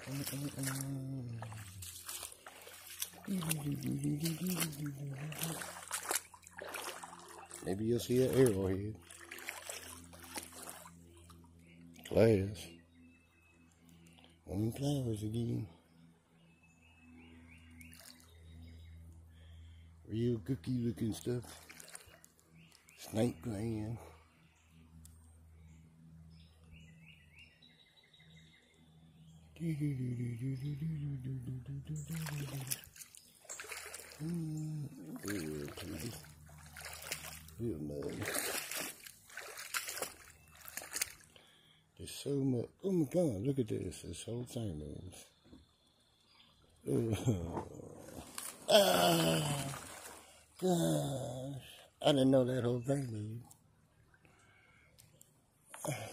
Maybe you'll see an arrowhead. Class. On flowers again. Real cookie looking stuff. Snake gland. Real mud. There's so much. Oh my God, look at this. This whole thing moves. Ah, gosh. I didn't know that whole thing moved.